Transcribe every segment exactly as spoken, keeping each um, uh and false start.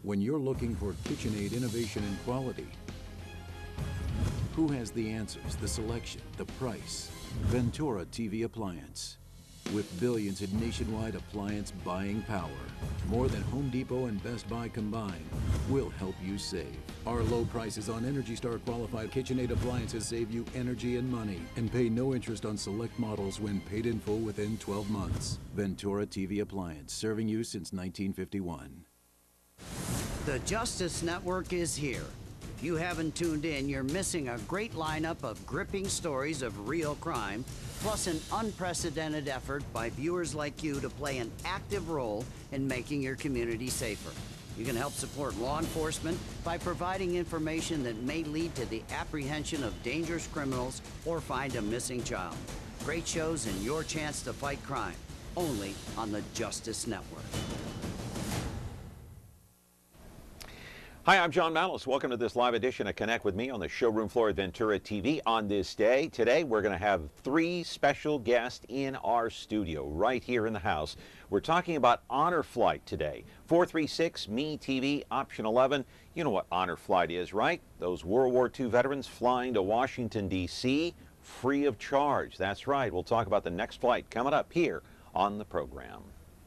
when you're looking for KitchenAid innovation and quality? Who has the answers, the selection, the price? Ventura T V Appliance. With billions in nationwide appliance buying power, more than Home Depot and Best Buy combined, will help you save. Our low prices on Energy Star qualified KitchenAid appliances save you energy and money, and pay no interest on select models when paid in full within twelve months. Ventura T V Appliance, serving you since nineteen fifty-one. The Justice Network is here. If you haven't tuned in, you're missing a great lineup of gripping stories of real crime, plus an unprecedented effort by viewers like you to play an active role in making your community safer. You can help support law enforcement by providing information that may lead to the apprehension of dangerous criminals or find a missing child. Great shows and your chance to fight crime, only on the Justice Network. Hi, I'm John Malos. Welcome to this live edition of Connect with Me on the showroom floor at Ventura T V. On this day, today we're going to have three special guests in our studio right here in the house. We're talking about Honor Flight today. four three six M E T V, option eleven. You know what Honor Flight is, right? Those World War Two veterans flying to Washington, D C free of charge. That's right. We'll talk about the next flight coming up here on the program.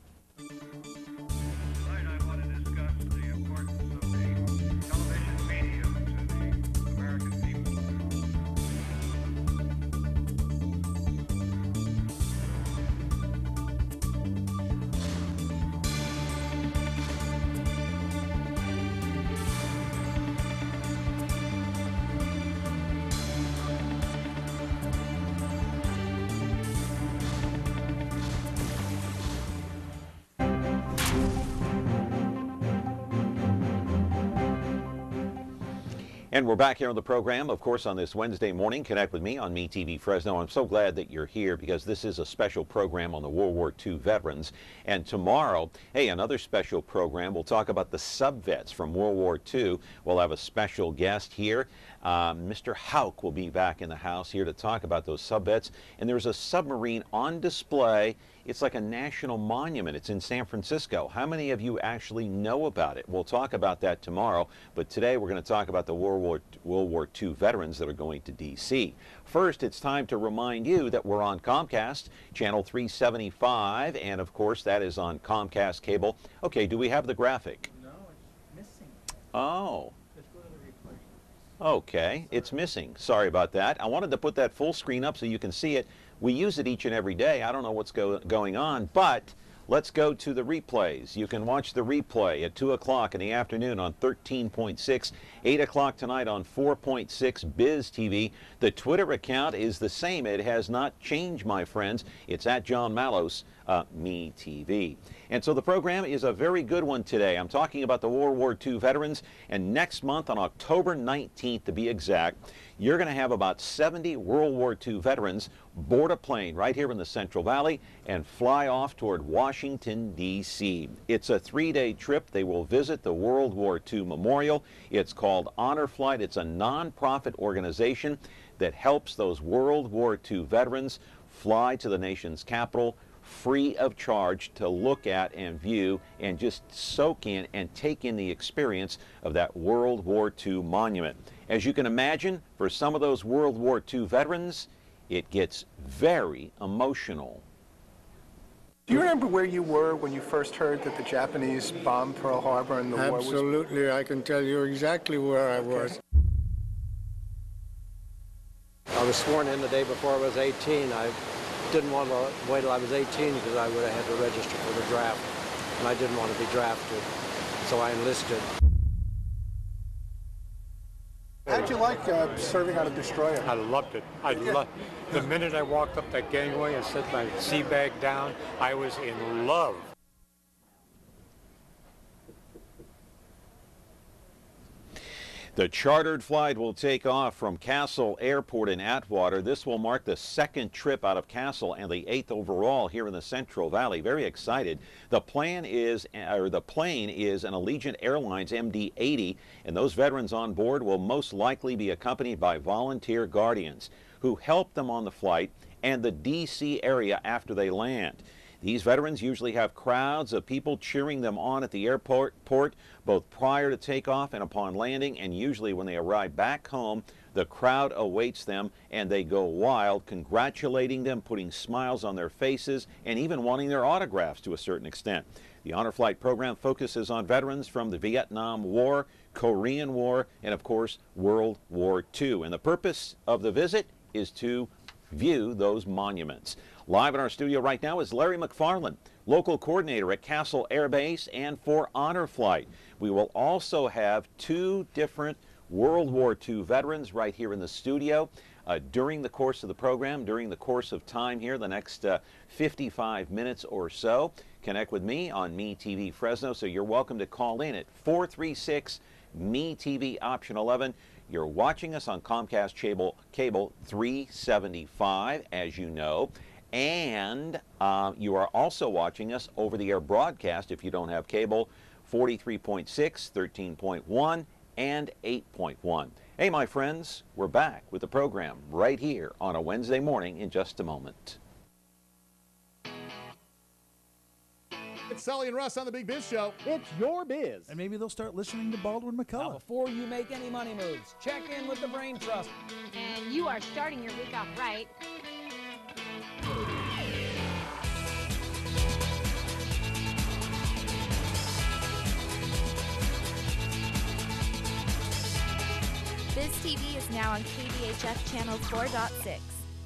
And we're back here on the program, of course, on this Wednesday morning. Connect with me on M E T V Fresno. I'm so glad that you're here because this is a special program on the World War Two veterans. And tomorrow, hey, another special program. We'll talk about the sub-vets from World War Two. We'll have a special guest here. Um, Mister Hauk will be back in the house here to talk about those sub-vets. And there's a submarine on display. It's like a national monument. It's in San Francisco. How many of you actually know about it? We'll talk about that tomorrow. But today we're going to talk about the World War, World War Two veterans that are going to D C. First, it's time to remind you that we're on Comcast, channel three seventy-five, and of course that is on Comcast cable. Okay, do we have the graphic? No, it's missing. Oh. Let's go to the replay. Okay, it's missing. Sorry about that. I wanted to put that full screen up so you can see it. We use it each and every day. I don't know what's go going on, but let's go to the replays. You can watch the replay at two o'clock in the afternoon on thirteen point six, eight o'clock tonight on four point six Biz T V. The Twitter account is the same. It has not changed, my friends. It's at John Malos, uh, M E T V. And so the program is a very good one today. I'm talking about the World War Two veterans, and next month on October nineteenth to be exact, you're going to have about seventy World War Two veterans board a plane right here in the Central Valley and fly off toward Washington, D C. It's a three-day trip. They will visit the World War Two Memorial. It's called Honor Flight. It's a non-profit organization that helps those World War Two veterans fly to the nation's capital free of charge to look at and view and just soak in and take in the experience of that World War Two monument. As you can imagine, for some of those World War Two veterans, it gets very emotional. Do you remember where you were when you first heard that the Japanese bombed Pearl Harbor and the war was... Absolutely, I can tell you exactly where I was. I was sworn in the day before I was eighteen. I didn't want to wait till I was eighteen because I would have had to register for the draft, and I didn't want to be drafted, so I enlisted. How'd you like uh, serving on a destroyer? I loved it. I loved the minute I walked up that gangway and set my sea bag down, I was in love. The chartered flight will take off from Castle Airport in Atwater. This will mark the second trip out of Castle and the eighth overall here in the Central Valley. Very excited. The plan is, or the plane is an Allegiant Airlines M D eighty, and those veterans on board will most likely be accompanied by volunteer guardians who help them on the flight and the D C area after they land. These veterans usually have crowds of people cheering them on at the airport, port, both prior to takeoff and upon landing, and usually when they arrive back home, the crowd awaits them and they go wild, congratulating them, putting smiles on their faces, and even wanting their autographs to a certain extent. The Honor Flight program focuses on veterans from the Vietnam War, Korean War, and of course, World War Two. And the purpose of the visit is to view those monuments. Live in our studio right now is Larry McFarland, local coordinator at Castle Air Base and for Honor Flight. We will also have two different World War Two veterans right here in the studio. Uh, during the course of the program, during the course of time here, the next uh, fifty-five minutes or so, connect with me on MeTV Fresno. So you're welcome to call in at four three six M E T V option eleven. You're watching us on Comcast Cable, Cable three seventy-five, as you know. And uh, you are also watching us over the air broadcast if you don't have cable, forty-three point six, thirteen point one, and eight point one. Hey, my friends, we're back with the program right here on a Wednesday morning in just a moment. It's Sully and Russ on the Big Biz Show. It's your biz. And maybe they'll start listening to Baldwin Now, McCullough. before you make any money moves, check in with the Brain Trust. And you are starting your week off right. Biz T V is now on K B H F Channel four point six.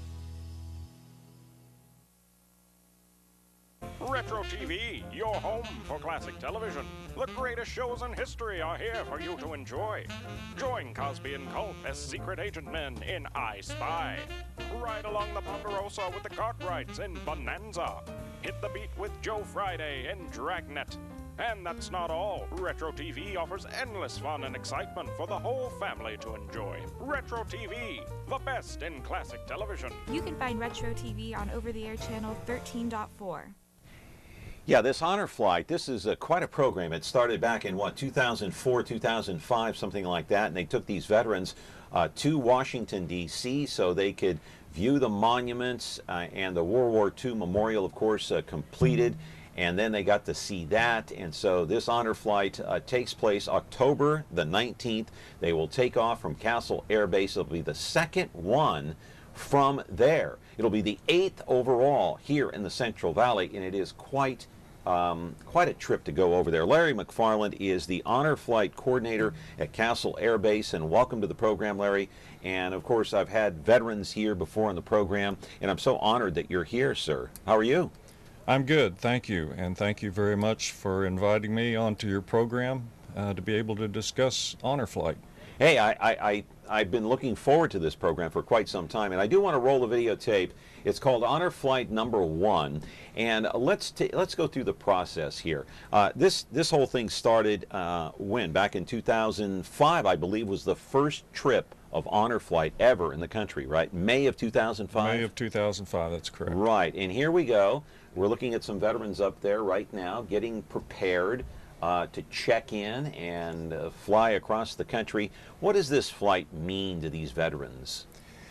Retro T V, your home for classic television. The greatest shows in history are here for you to enjoy. Join Cosby and Colt as secret agent men in I Spy. Ride along the Ponderosa with the Cartwrights in Bonanza. Hit the beat with Joe Friday in Dragnet. And that's not all. Retro T V offers endless fun and excitement for the whole family to enjoy. Retro T V, the best in classic television. You can find Retro T V on over-the-air channel thirteen point four. Yeah, this Honor Flight, this is a, quite a program. It started back in, what, two thousand four, two thousand five, something like that, and they took these veterans uh, to Washington, D C so they could view the monuments uh, and the World War Two memorial, of course, uh, completed, and then they got to see that. And so this Honor Flight uh, takes place October the nineteenth. They will take off from Castle Air Base. It'll be the second one from there. It'll be the eighth overall here in the Central Valley, and it is quite Um, quite a trip to go over there. Larry McFarland is the Honor Flight Coordinator at Castle Air Base, and welcome to the program, Larry. And of course, I've had veterans here before on the program, and I'm so honored that you're here, sir. How are you? I'm good, thank you, and thank you very much for inviting me onto your program uh, to be able to discuss Honor Flight. Hey, I, I, I, I've been looking forward to this program for quite some time, and I do want to roll the videotape. It's called Honor Flight Number One, and let's ta let's go through the process here. Uh, this this whole thing started uh, when? Back in two thousand five, I believe, was the first trip of Honor Flight ever in the country, right? May of two thousand five? May of two thousand five, that's correct. Right, and here we go. We're looking at some veterans up there right now getting prepared uh, to check in and uh, fly across the country. What does this flight mean to these veterans?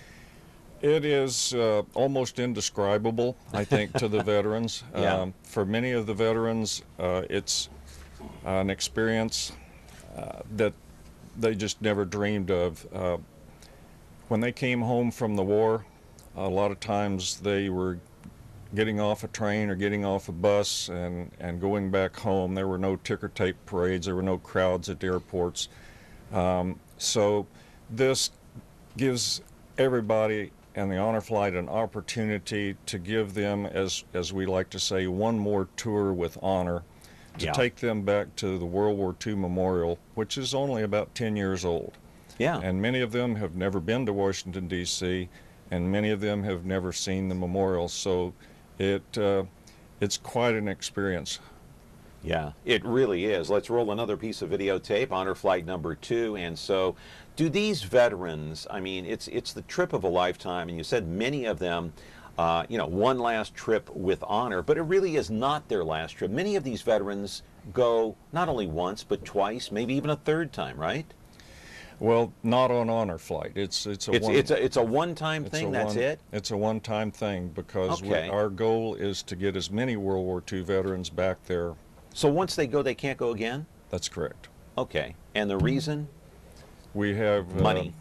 It is uh, almost indescribable, I think, to the veterans. Yeah. Um, for many of the veterans, uh, it's an experience uh, that they just never dreamed of. Uh, when they came home from the war, a lot of times they were getting off a train or getting off a bus and, and going back home. There were no ticker tape parades, there were no crowds at the airports. Um, so this gives everybody and the Honor Flight an opportunity to give them, as as we like to say, one more tour with honor, to Yeah. take them back to the World War Two Memorial, which is only about ten years old. Yeah. And many of them have never been to Washington, D C, and many of them have never seen the memorial, so it uh, it's quite an experience. Yeah, it really is. Let's roll another piece of videotape, Honor Flight Number Two. And so, do these veterans, I mean, it's it's the trip of a lifetime, and you said many of them, uh, you know, one last trip with honor, but it really is not their last trip. Many of these veterans go not only once, but twice, maybe even a third time, right? Well, not on honor flight. It's it's a It's one, it's a it's a one-time it's thing. a That's one- it. It's a one-time thing because we, Okay. our goal is to get as many World War Two veterans back there. So once they go, they can't go again? That's correct. Okay. And the reason? We have uh, Money.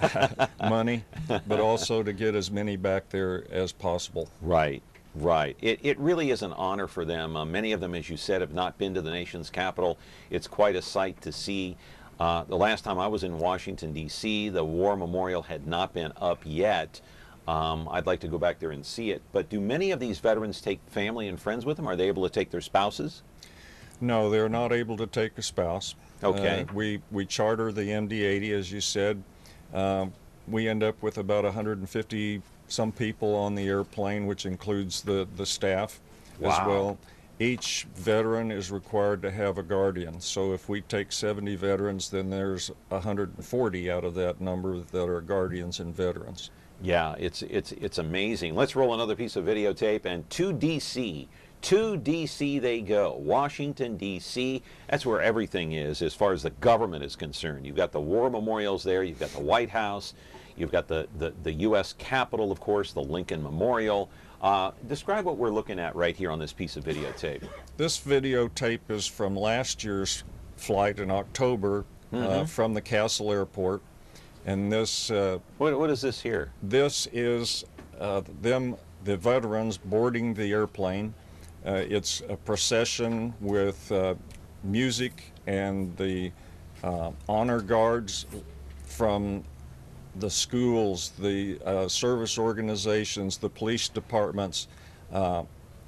money, but also to get as many back there as possible. Right, right. It, it really is an honor for them. Uh, many of them, as you said, have not been to the nation's capital. It's quite a sight to see. Uh, the last time I was in Washington, D C, the War Memorial had not been up yet. Um, I'd like to go back there and see it. But do many of these veterans take family and friends with them? Are they able to take their spouses? No, they're not able to take a spouse. Okay. Uh, we, we charter the M D eighty, as you said. Um, we end up with about one hundred fifty some people on the airplane, which includes the, the staff Wow. as well. Each veteran is required to have a guardian. So if we take seventy veterans, then there's one hundred forty out of that number that are guardians and veterans. Yeah, it's it's it's amazing. Let's roll another piece of videotape and to D C. To D C they go. Washington, D C That's where everything is as far as the government is concerned. You've got the war memorials there. You've got the White House. You've got the, the, the U S Capitol, of course, the Lincoln Memorial. Uh, describe what we're looking at right here on this piece of videotape. This videotape is from last year's flight in October uh, Mhm. from the Castle Airport. And this... Uh, what, what is this here? This is uh, them, the veterans boarding the airplane. Uh, it's a procession with uh, music and the uh, honor guards from the schools, the uh, service organizations, the police departments uh,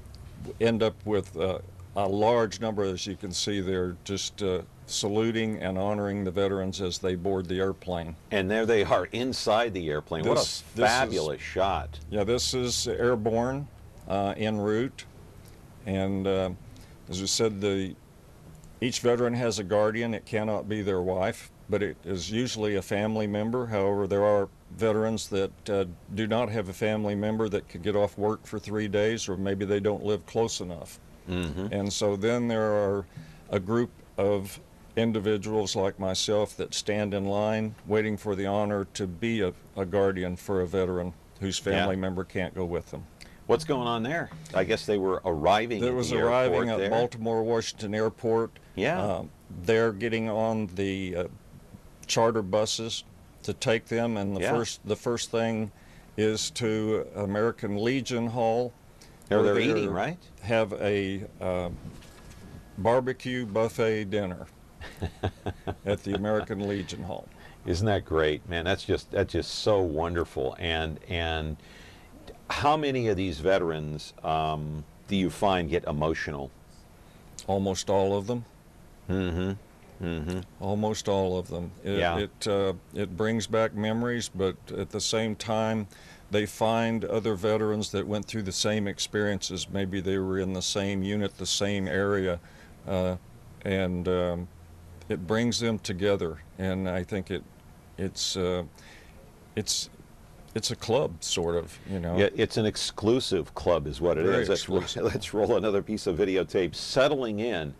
end up with uh, a large number, as you can see there, just uh, saluting and honoring the veterans as they board the airplane. And there they are inside the airplane. What This- a this is- fabulous shot. Yeah, this is airborne, uh, en route, and uh, as we said, the each veteran has a guardian. It cannot be their wife, but it is usually a family member. However, there are veterans that uh, do not have a family member that could get off work for three days, or maybe they don't live close enough. Mm-hmm. And so then there are a group of individuals like myself that stand in line waiting for the honor to be a, a guardian for a veteran whose family Yeah. member can't go with them. What's going on there? I guess they were arriving There at was the arriving airport at there. Baltimore Washington Airport. Yeah. Um, they're getting on the uh, charter buses to take them, and the Yeah. first the first thing is to American Legion Hall. There where they're they eating, right? Have a uh, barbecue buffet dinner at the American Legion Hall. Isn't that great, man? That's just that's just so wonderful. And and how many of these veterans um, do you find get emotional? Almost all of them. Mm-hmm. Mm-hmm. Almost all of them. It, Yeah. It uh, it brings back memories, but at the same time, they find other veterans that went through the same experiences. Maybe they were in the same unit, the same area, uh, and um, it brings them together. And I think it it's uh, it's it's a club, sort of, you know. Yeah, it's an exclusive club is what it Very is. Let's, exclusive. let's roll another piece of videotape. Settling in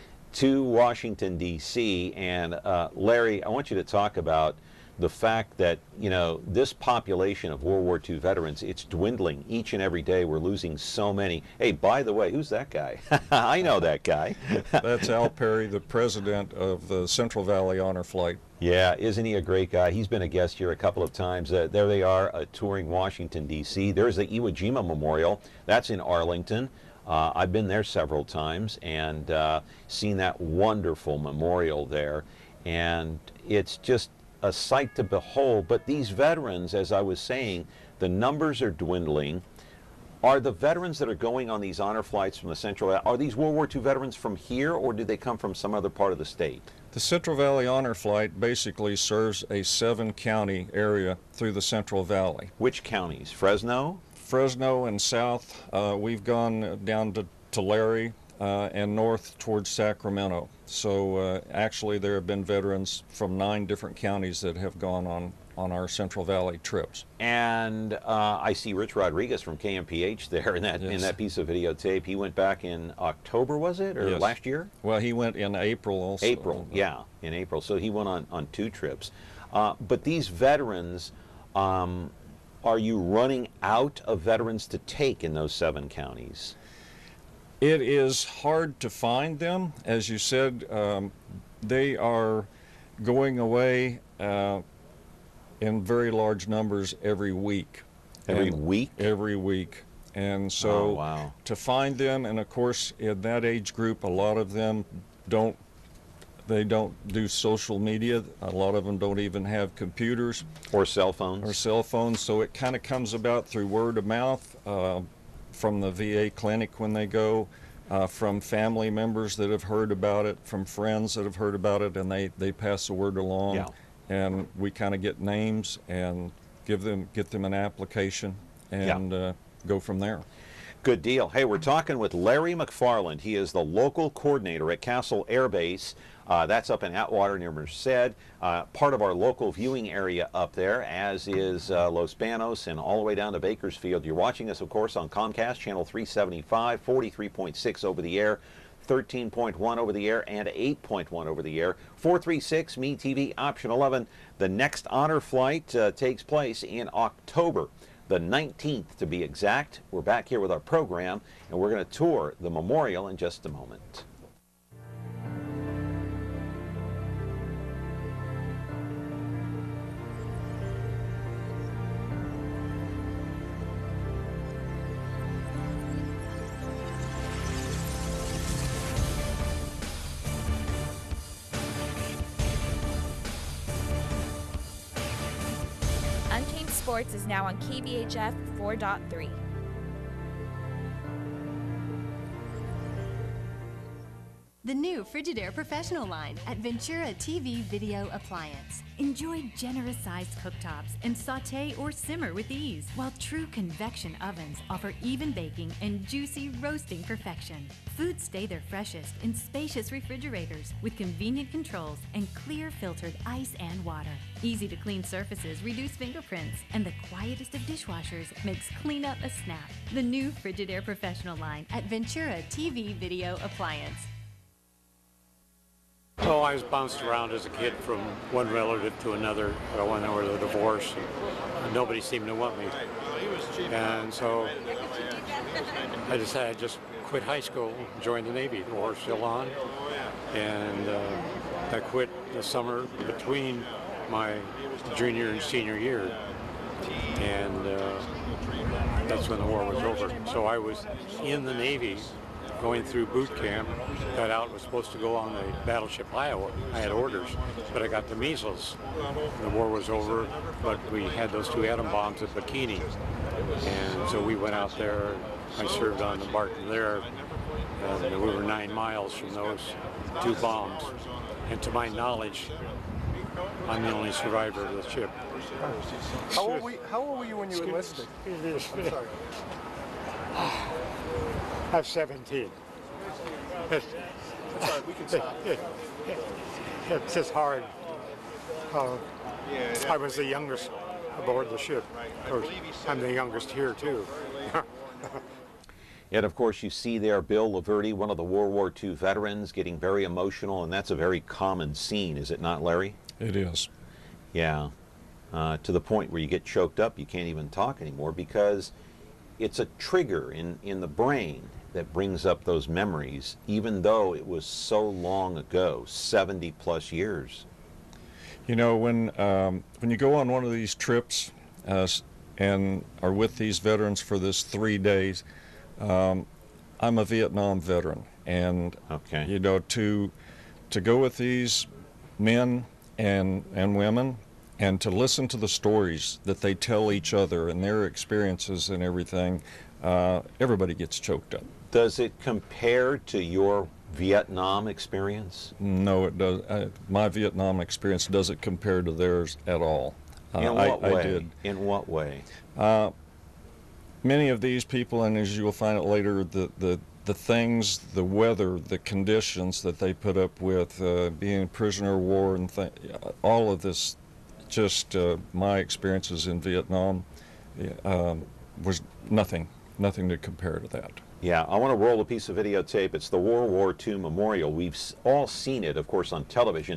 to Washington, D C And uh, Larry, I want you to talk about the fact that, you know, this population of World War Two veterans, it's dwindling each and every day. We're losing so many. Hey, by the way, who's that guy? I know that guy. That's Al Perry, the president of the Central Valley Honor Flight. Yeah, isn't he a great guy? He's been a guest here a couple of times. Uh, there they are, uh, touring Washington, D C There's the Iwo Jima Memorial. That's in Arlington. Uh, I've been there several times and uh, seen that wonderful memorial there. And it's just a sight to behold. But these veterans, as I was saying, the numbers are dwindling. Are the veterans that are going on these honor flights from the Central, are these World War Two veterans from here, or do they come from some other part of the state? The Central Valley Honor Flight basically serves a seven-county area through the Central Valley. Which counties? Fresno? Fresno and south. Uh, we've gone down to Tulare uh, and north towards Sacramento. So uh, actually there have been veterans from nine different counties that have gone on, on our Central Valley trips. And uh, I see Rich Rodriguez from K M P H there in that in Yes. that piece of videotape. He went back in October, was it, or Yes. last year? Well, he went in April also. April, yeah, in April. So he went on on two trips. Uh, but these veterans, um, are you running out of veterans to take in those seven counties? It is hard to find them. As you said, um, they are going away uh, in very large numbers every week. Every and week? Every week. And so oh, wow. to find them, and of course in that age group, a lot of them don't, they don't do social media. A lot of them don't even have computers. Or cell phones. Or cell phones. So it kind of comes about through word of mouth. Uh, from the V A clinic when they go, uh, from family members that have heard about it, from friends that have heard about it, and they, they pass the word along. Yeah. And we kind of get names and give them get them an application and yeah. uh, go from there. Good deal. Hey, we're talking with Larry McFarland. He is the local coordinator at Castle Air Base. Uh, that's up in Atwater near Merced, uh, part of our local viewing area up there, as is uh, Los Banos and all the way down to Bakersfield. You're watching us, of course, on Comcast, channel three seventy-five, forty-three point six over the air, thirteen point one over the air, and eight point one over the air. four three six, Me T V, option eleven. The next honor flight uh, takes place in October, the nineteenth to be exact. We're back here with our program, and we're going to tour the memorial in just a moment. Untamed Sports is now on K V H F four point three. The new Frigidaire Professional line at Ventura T V Video Appliance. Enjoy generous-sized cooktops and sauté or simmer with ease, while true convection ovens offer even baking and juicy roasting perfection. Foods stay their freshest in spacious refrigerators with convenient controls and clear filtered ice and water. Easy to clean surfaces reduce fingerprints, and the quietest of dishwashers makes cleanup a snap. The new Frigidaire Professional line at Ventura T V Video Appliance. Oh, I was bounced around as a kid from one relative to another uh, when there was a divorce. And nobody seemed to want me. And so I decided I'd just quit high school, join the Navy. The war's still on. And uh, I quit the summer between my junior and senior year. And uh, that's when the war was over. So I was in the Navy going through boot camp. Got out, was supposed to go on the battleship Iowa. I had orders, but I got the measles. The war was over, but we had those two atom bombs at Bikini. And so we went out there. I served on the Barton there. And we were nine miles from those two bombs. And to my knowledge, I'm the only survivor of the ship. How old were you, how old were you when you enlisted? I'm sorry. I'm seventeen. It's, That's all right, we can stop. it, it, it's just hard. Uh, I was the youngest aboard the ship. Of course, I'm the youngest here, too. And of course, you see there Bill Laverty, one of the World War Two veterans, getting very emotional, and that's a very common scene, is it not, Larry? It is. Yeah. Uh, to the point where you get choked up, you can't even talk anymore, because it's a trigger in, in the brain that brings up those memories, even though it was so long ago, seventy plus years. You know, when um, when you go on one of these trips uh, and are with these veterans for this three days, um, I'm a Vietnam veteran, and okay. you know, to to go with these men and and women, and to listen to the stories that they tell each other and their experiences and everything, uh, everybody gets choked up. Does it compare to your Vietnam experience? No, it does. Uh, my Vietnam experience doesn't compare to theirs at all. Uh, In what I, way? I did. In what way? Uh, many of these people, and as you will find out later, the, the, the things, the weather, the conditions that they put up with, uh, being prisoner of war, and th all of this, just uh, my experiences in Vietnam um, was nothing, nothing to compare to that. Yeah, I want to roll a piece of videotape. It's the World War Two Memorial. We've all seen it, of course, on television.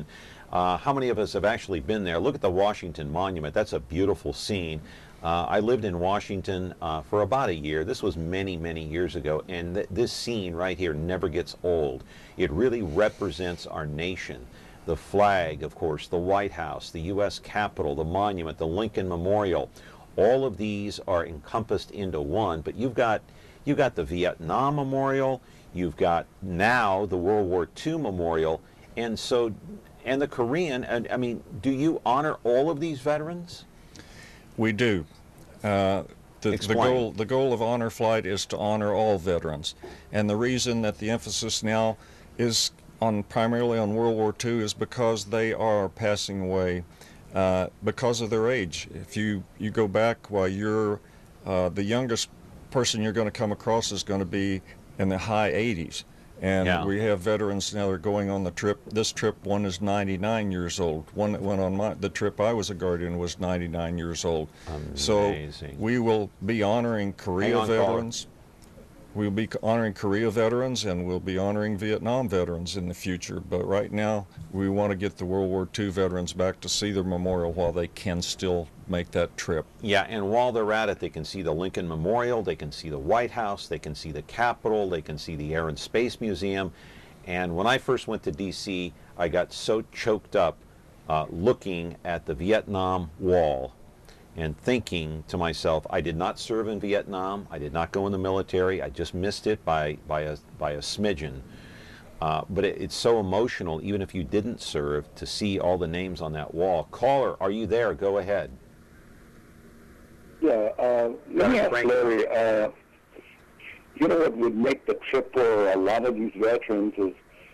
Uh, how many of us have actually been there? Look at the Washington Monument. That's a beautiful scene. Uh, I lived in Washington uh, for about a year. This was many, many years ago, and th this scene right here never gets old. It really represents our nation. The flag, of course, the White House, the U S Capitol, the monument, the Lincoln Memorial. All of these are encompassed into one, but you've got, you've got the Vietnam Memorial, you've got now the World War Two Memorial, and so, and the Korean, and I mean, do you honor all of these veterans? We do. Uh, the, the goal, the goal of Honor Flight is to honor all veterans, and the reason that the emphasis now is on primarily on World War Two is because they are passing away uh, because of their age. If you you go back while you're uh, the youngest person you're going to come across is going to be in the high eighties. And yeah. we have veterans now that are going on the trip. This trip, one is ninety-nine years old. One that went on my, the trip I was a guardian was ninety-nine years old. Amazing. So we will be honoring Korea on, veterans. We'll be honoring Korea veterans, and we'll be honoring Vietnam veterans in the future. But right now, we want to get the World War Two veterans back to see their memorial while they can still make that trip. Yeah, and while they're at it, they can see the Lincoln Memorial, they can see the White House, they can see the Capitol, they can see the Air and Space Museum. And when I first went to D C, I got so choked up uh, looking at the Vietnam Wall and thinking to myself, I did not serve in Vietnam, I did not go in the military, I just missed it by, by, a, by a smidgen. Uh, but it, it's so emotional, even if you didn't serve, to see all the names on that wall. Caller, are you there? Go ahead. Yeah, uh, let me ask Larry, uh, you know what would make the trip for a lot of these veterans is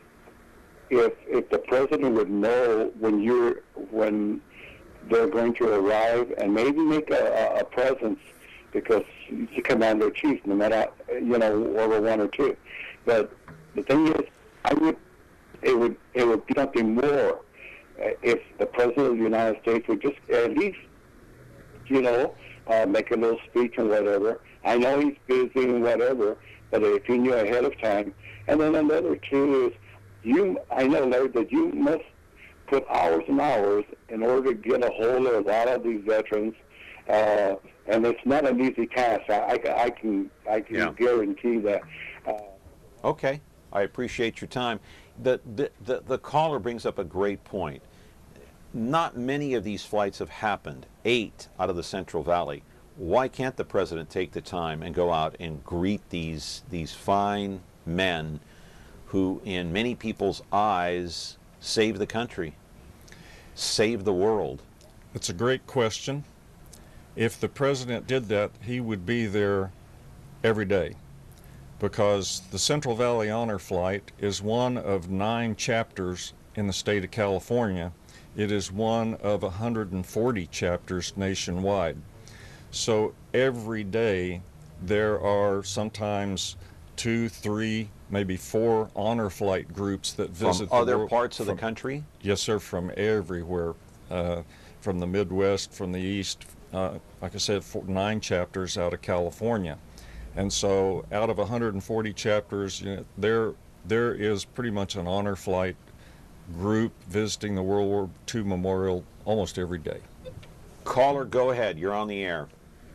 if if the president would know when you're, when they're going to arrive and maybe make a, a presence, because he's the commander-in-chief, no matter, you know, over one or two. But the thing is, I would, it would, it would be something more uh, if the president of the United States would just at least, you know, uh, make a little speech and whatever. I know he's busy and whatever, but if he knew ahead of time. And then another too is, you, I know, Larry, that you must put hours and hours in order to get a hold of a lot of these veterans, uh, and it's not an easy task. I, I, I can, I can Yeah. guarantee that. Uh, Okay, I appreciate your time. The, the, the, the caller brings up a great point. Not many of these flights have happened, eight out of the Central Valley. Why can't the president take the time and go out and greet these, these fine men who, in many people's eyes, save the country, save the world? It's a great question. If the president did that, he would be there every day, because the Central Valley Honor Flight is one of nine chapters in the state of California. It is one of one hundred forty chapters nationwide. So every day there are sometimes two, three, maybe four honor flight groups that visit From the other world, parts of from, the country? Yes, sir, from everywhere, uh, from the Midwest, from the East, uh, like I said, four, nine chapters out of California. And so out of one hundred forty chapters, you know, there, there is pretty much an honor flight group visiting the World War Two Memorial almost every day. Caller, go ahead. You're on the air.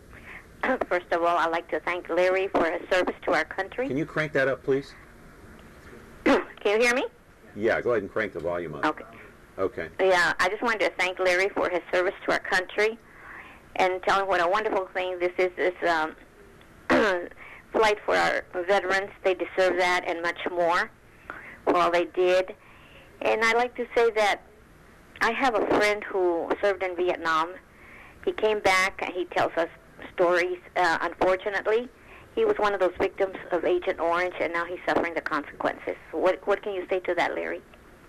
First of all, I'd like to thank Larry for his service to our country. Can you crank that up, please? Can you hear me? Yeah, go ahead and crank the volume up. Okay. Okay. Yeah, I just wanted to thank Larry for his service to our country and tell him what a wonderful thing this is, this um, flight for our veterans. They deserve that and much more for all they did. And I'd like to say that I have a friend who served in Vietnam. He came back and he tells us stories. Uh, unfortunately, he was one of those victims of Agent Orange, and now he's suffering the consequences. What, what can you say to that, Larry?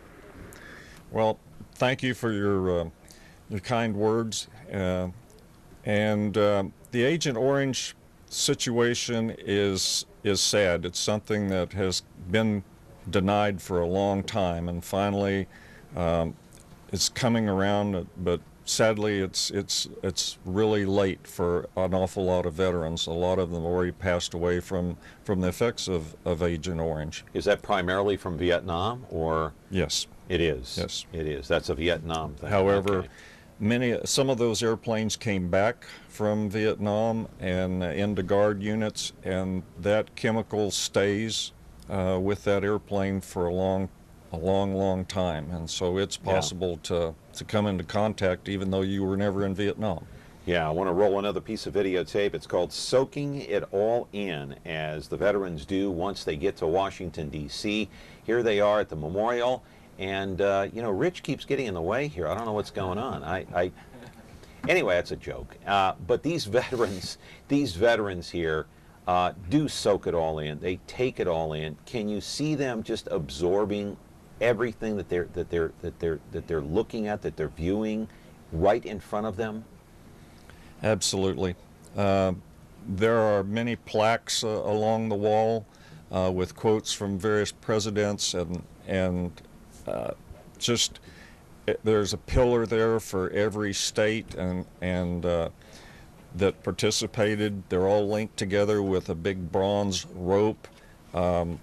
Well, thank you for your, uh, your kind words. Uh, and uh, the Agent Orange situation is, is sad. It's something that has been denied for a long time, and finally um, it's coming around, but sadly, it's it's it's really late for an awful lot of veterans. A lot of them already passed away from from the effects of of Agent Orange. Is that primarily from Vietnam, or? Yes, it is. Yes, it is. That's a Vietnam thing. However, okay. many some of those airplanes came back from Vietnam and uh, into guard units, and that chemical stays uh, with that airplane for a long. a long, long time, and so it's possible yeah. to, to come into contact even though you were never in Vietnam. Yeah, I want to roll another piece of videotape. It's called Soaking It All In, as the veterans do once they get to Washington, D C Here they are at the memorial, and, uh, you know, Rich keeps getting in the way here. I don't know what's going on. I, I Anyway, that's a joke. Uh, but these veterans, these veterans here, uh, do soak it all in. They take it all in. Can you see them just absorbing everything that they're that they're that they're that they're looking at, that they're viewing, right in front of them? Absolutely. Uh, there are many plaques uh, along the wall uh, with quotes from various presidents, and and uh, just it, there's a pillar there for every state and and uh, that participated. They're all linked together with a big bronze rope. Um,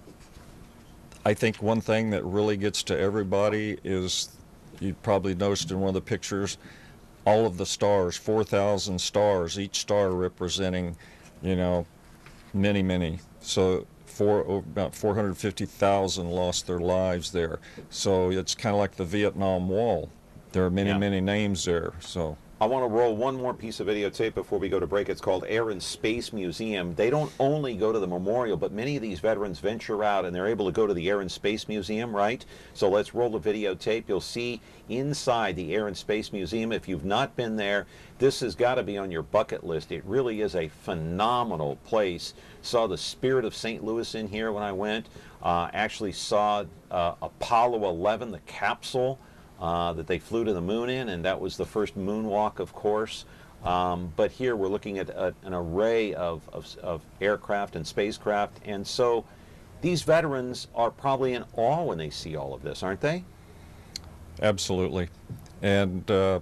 I think one thing that really gets to everybody is, you probably noticed in one of the pictures, all of the stars, four thousand stars, each star representing, you know, many, many. So four, about four hundred fifty thousand lost their lives there. So it's kind of like the Vietnam Wall. There are many, yeah. many names there. So I want to roll one more piece of videotape before we go to break. It's called Air and Space Museum. They don't only go to the memorial, but many of these veterans venture out and they're able to go to the Air and Space Museum, right? So let's roll the videotape. You'll see inside the Air and Space Museum. If you've not been there, this has got to be on your bucket list. It really is a phenomenal place. Saw the Spirit of Saint Louis in here when I went. Uh, actually saw uh, Apollo eleven, the capsule Uh, that they flew to the moon in, and that was the first moonwalk, of course. Um, but here we're looking at a, an array of, of, of aircraft and spacecraft, and so these veterans are probably in awe when they see all of this, aren't they? Absolutely. And uh,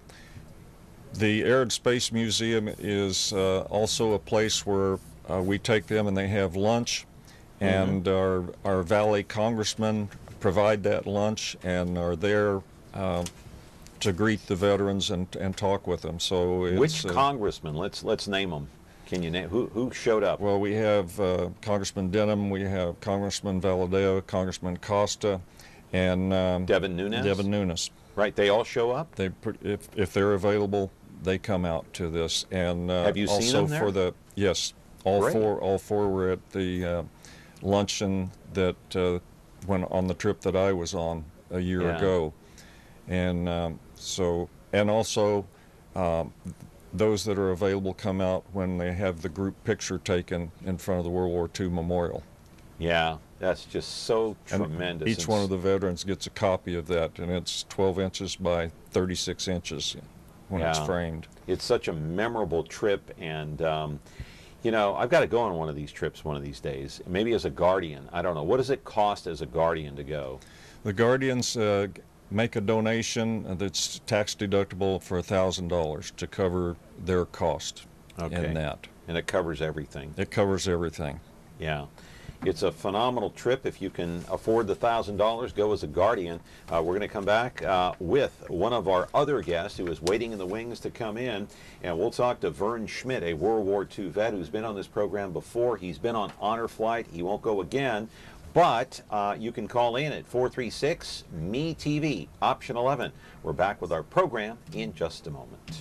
the Air and Space Museum is uh, also a place where uh, we take them and they have lunch, and mm-hmm. our, our Valley congressmen provide that lunch and are there Uh, to greet the veterans and and talk with them. So it's, which uh, congressman? Let's let's name them. Can you name who who showed up? Well, we have uh, Congressman Denham, we have Congressman Valadao, Congressman Costa, and um, Devin Nunes. Devin Nunes. Right, they all show up. They if if they're available, they come out to this. And uh, have you also seen them there? for the yes, all Great. four all four were at the uh, luncheon that uh, went on the trip that I was on a year yeah. ago. And um, so, and also, um, those that are available come out when they have the group picture taken in front of the World War Two Memorial. Yeah, that's just so and tremendous. Each one of the veterans gets a copy of that, and it's twelve inches by thirty-six inches when yeah. it's framed. It's such a memorable trip, and um, you know, I've got to go on one of these trips one of these days, maybe as a Guardian. I don't know. What does it cost as a Guardian to go? The Guardians uh, make a donation that's tax deductible for a thousand dollars to cover their cost okay. in that. And it covers everything. It covers everything. Yeah. It's a phenomenal trip. If you can afford the thousand dollars, go as a Guardian. Uh, we're going to come back uh, with one of our other guests who is waiting in the wings to come in, and we'll talk to Vern Schmidt, a World War Two vet who's been on this program before. He's been on Honor Flight. He won't go again. But uh, you can call in at four three six M E T V, option eleven. We're back with our program in just a moment.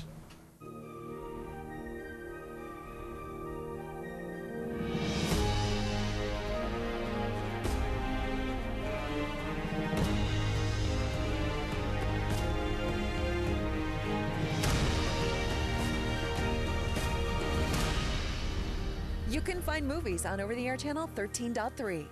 You can find movies on over-the-air channel thirteen point three.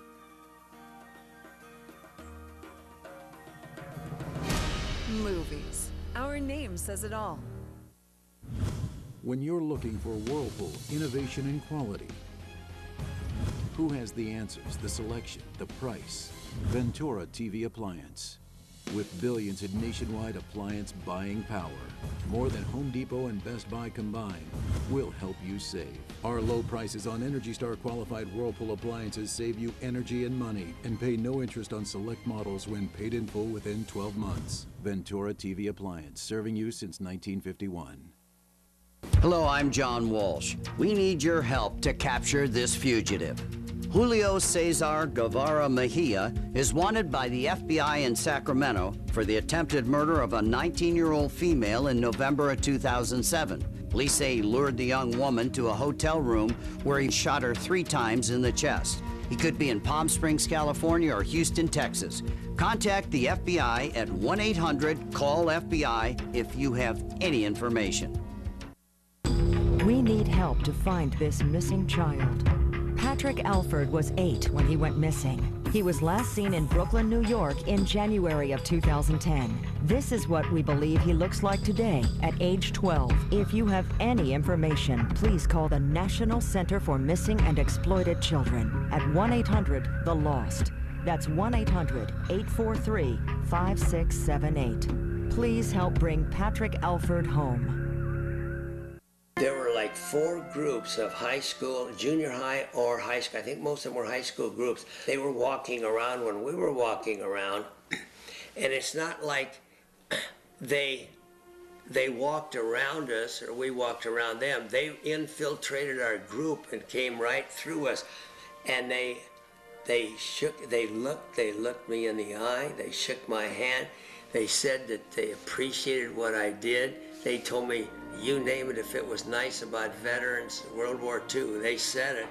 Movies. Our name says it all. When you're looking for Whirlpool innovation and quality, who has the answers, the selection, the price? Ventura T V Appliance. With billions in nationwide appliance buying power, more than Home Depot and Best Buy combined, will help you save. Our low prices on Energy Star qualified Whirlpool appliances save you energy and money and pay no interest on select models when paid in full within twelve months. Ventura T V Appliance, serving you since nineteen fifty-one. Hello, I'm John Walsh. We need your help to capture this fugitive. Julio Cesar Guevara Mejia is wanted by the F B I in Sacramento for the attempted murder of a nineteen-year-old female in November of two thousand seven. Police say he lured the young woman to a hotel room where he shot her three times in the chest. He could be in Palm Springs, California or Houston, Texas. Contact the F B I at one eight hundred call F B I if you have any information. We need help to find this missing child. Patrick Alford was eight when he went missing. He was last seen in Brooklyn, New York in January of two thousand ten. This is what we believe he looks like today at age twelve. If you have any information, please call the National Center for Missing and Exploited Children at one eight hundred the lost. That's one eight hundred eight four three five six seven eight. Please help bring Patrick Alford home. There were like four groups of high school, junior high or high school. I think most of them were high school groups. They were walking around when we were walking around. And it's not like they, they walked around us or we walked around them. They infiltrated our group and came right through us. And they, they shook, they looked, they looked me in the eye. They shook my hand. They said that they appreciated what I did. They told me, you name it, if it was nice about veterans, World War Two, they said it.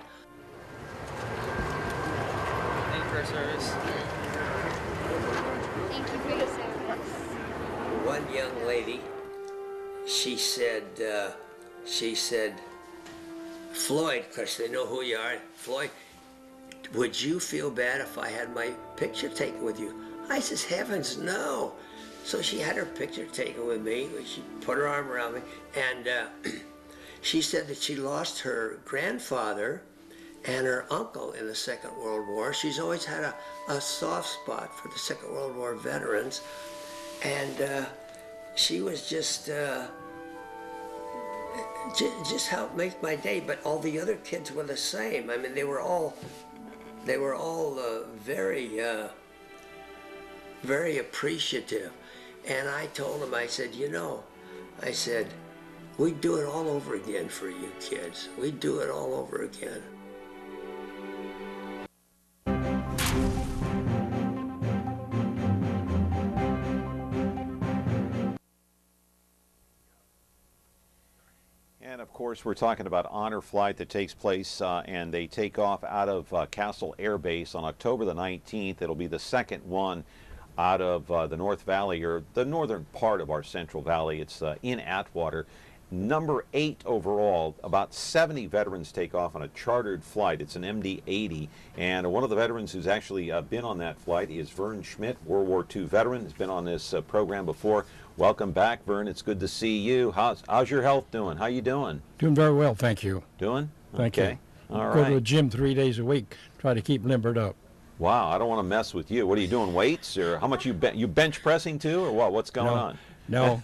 Thank you for your service. Thank you for your service. One young lady, she said, uh, she said, Floyd, because they know who you are, Floyd, would you feel bad if I had my picture taken with you? I says, heavens, no. So she had her picture taken with me. She put her arm around me, and uh, she said that she lost her grandfather and her uncle in the Second World War. She's always had a, a soft spot for the Second World War veterans, and uh, she was just, uh, j just helped make my day. But all the other kids were the same. I mean, they were all, they were all uh, very, uh, very appreciative. And I told him, I said, you know, I said, we'd do it all over again for you kids. We'd do it all over again. And of course, we're talking about honor flight that takes place uh, and they take off out of uh, Castle Air Base on October the nineteenth. It'll be the second one out of uh, the North Valley, or the northern part of our Central Valley. It's uh, in Atwater. Number eight overall. About seventy veterans take off on a chartered flight. It's an M D eighty, and one of the veterans who's actually uh, been on that flight is Vern Schmidt, World War Two veteran. Has been on this uh, program before. Welcome back, Vern. It's good to see you. How's, how's your health doing? How you doing? Doing very well, thank you. Doing? Thank okay. you. All Go right. to the gym three days a week. Try to keep limbered up. Wow, I don't want to mess with you. What are you doing, weights, or how much you ben you bench pressing too, or what? What's going no, on? No.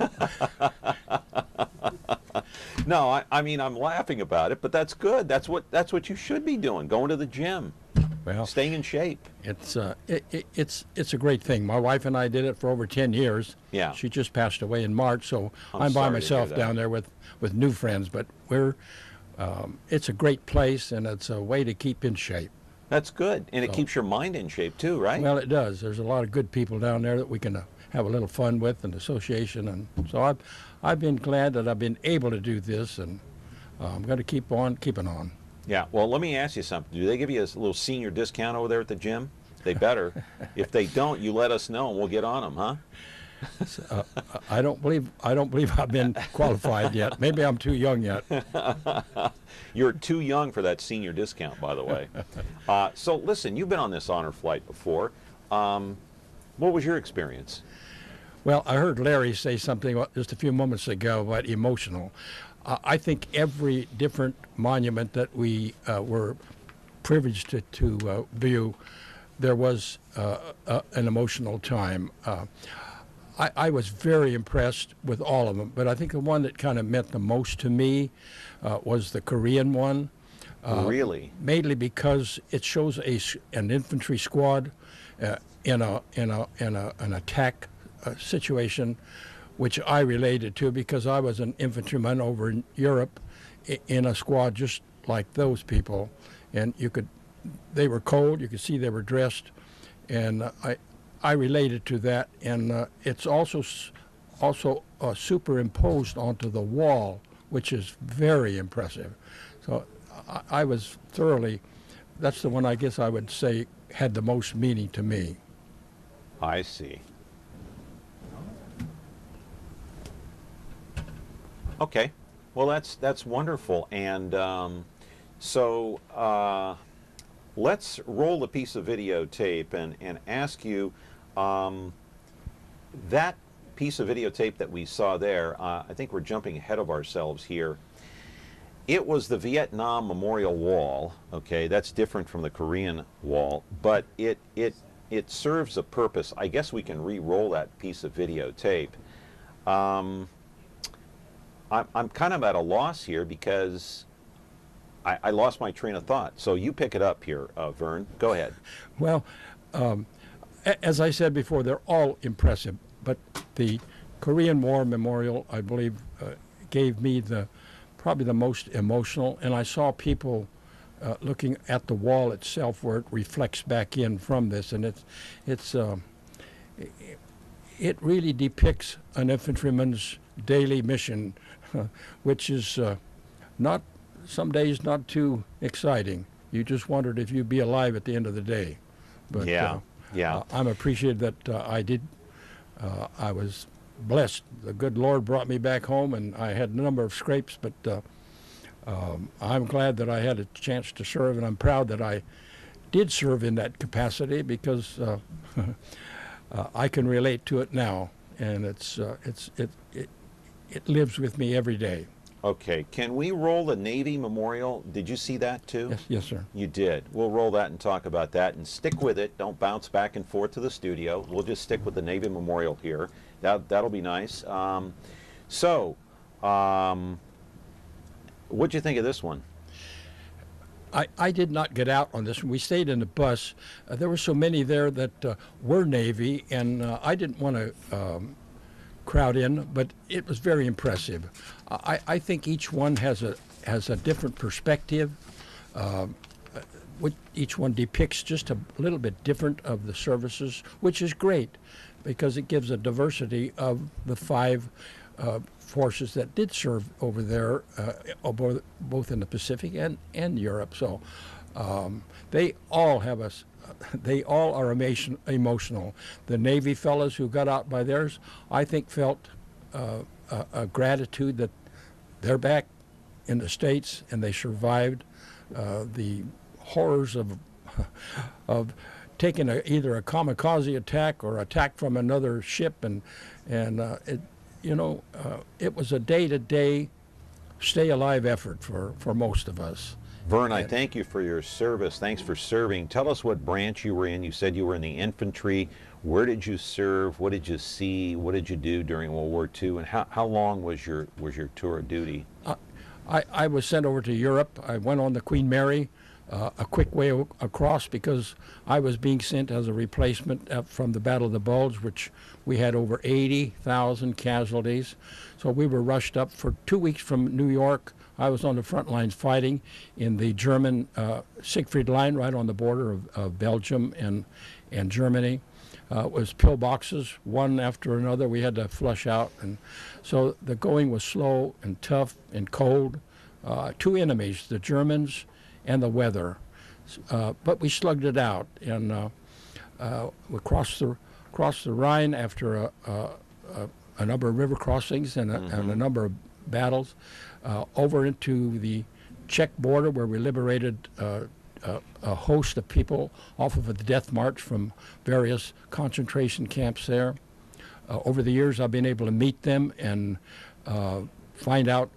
No, I, I mean I'm laughing about it, but that's good. That's what that's what you should be doing. Going to the gym, well, staying in shape. It's uh, it, it, it's it's a great thing. My wife and I did it for over ten years. Yeah. She just passed away in March, so I'm I'm, by sorry to myself hear that. down there with with new friends. But we're um, it's a great place, and it's a way to keep in shape. That's good, and it So- keeps your mind in shape too, right? Well, it does. There's a lot of good people down there that we can uh, have a little fun with, and association, and so I've I've been glad that I've been able to do this, and uh, I'm going to keep on keeping on. Yeah. Well, let me ask you something. Do they give you a little senior discount over there at the gym? They better. If they don't, you let us know, and we'll get on them, huh? Uh, I don't believe I don't believe I've been qualified yet. Maybe I'm too young yet. You're too young for that senior discount, by the way. Uh, so listen, you've been on this honor flight before. Um, what was your experience? Well, I heard Larry say something just a few moments ago about emotional. Uh, I think every different monument that we uh, were privileged to, to uh, view, there was uh, uh, an emotional time. Uh, I, I was very impressed with all of them, but I think the one that kind of meant the most to me uh, was the Korean one. Uh, really? Mainly because it shows a, an infantry squad uh, in a in a in a an attack uh, situation, which I related to because I was an infantryman over in Europe, in a squad just like those people, and you could, they were cold. You could see they were dressed, and uh, I I related to that, and uh, it's also also uh, superimposed onto the wall, which is very impressive. So I, I was thoroughly, that's the one I guess I would say had the most meaning to me. I see. Okay, well that's that's wonderful, and um, so uh, let's roll a piece of videotape and and ask you um, that piece of videotape that we saw there. Uh, I think we're jumping ahead of ourselves here. It was the Vietnam Memorial Wall. Okay, that's different from the Korean Wall, but it it it serves a purpose. I guess we can re-roll that piece of videotape. Um, I'm, I'm kind of at a loss here because I, I lost my train of thought. So you pick it up here, uh, Vern. Go ahead. Well, um, as I said before, they're all impressive, but the Korean War Memorial, I believe, uh, gave me the probably the most emotional, and I saw people uh, looking at the wall itself where it reflects back in from this, and it's it's um, it, it really depicts an infantryman's daily mission, which is uh, not some days not too exciting. You just wondered if you'd be alive at the end of the day. But yeah, uh, yeah. Uh, I'm appreciative that uh, I did. Uh, I was blessed. The good Lord brought me back home, and I had a number of scrapes, but uh, um, I'm glad that I had a chance to serve, and I'm proud that I did serve in that capacity because uh, uh, I can relate to it now, and it's uh, it's it, it it lives with me every day. Okay, can we roll the Navy Memorial? Did you see that too? Yes, yes, sir. You did. We'll roll that and talk about that, and stick with it. Don't bounce back and forth to the studio. We'll just stick with the Navy Memorial here. That, that'll be nice. Um, so, um, what'd you think of this one? I, I did not get out on this one. We stayed in the bus. Uh, there were so many there that uh, were Navy, and uh, I didn't want to um, crowd in, but it was very impressive. I, I think each one has a has a different perspective. Uh, which each one depicts just a little bit different of the services, which is great, because it gives a diversity of the five uh, forces that did serve over there, uh, both, both in the Pacific and, and Europe. So um, they all have a, they all are emotion, emotional. The Navy fellows who got out by theirs, I think, felt uh, a, a gratitude that they're back in the States and they survived uh, the horrors of of taking a, either a kamikaze attack or attack from another ship, and and uh, it, you know, uh, it was a day-to-day stay alive effort for for most of us. Vern, I thank you for your service. Thanks for serving. Tell us what branch you were in. You said you were in the infantry. Where did you serve? What did you see? What did you do during World War Two? And how, how long was your was your tour of duty? Uh, I, I was sent over to Europe. I went on the Queen Mary. Uh, a quick way across because I was being sent as a replacement uh, from the Battle of the Bulge, which we had over eighty thousand casualties. So we were rushed up for two weeks from New York. I was on the front lines fighting in the German uh, Siegfried Line right on the border of, of Belgium and, and Germany. Uh, it was pillboxes, one after another. We had to flush out. And so the going was slow and tough and cold. Uh, two enemies, the Germans and the weather, uh, but we slugged it out, and uh, uh, we crossed the crossed the Rhine after a, a, a, a number of river crossings and a, mm-hmm. and a number of battles, uh, over into the Czech border where we liberated uh, a, a host of people off of the death march from various concentration camps there. Uh, over the years, I've been able to meet them and uh, find out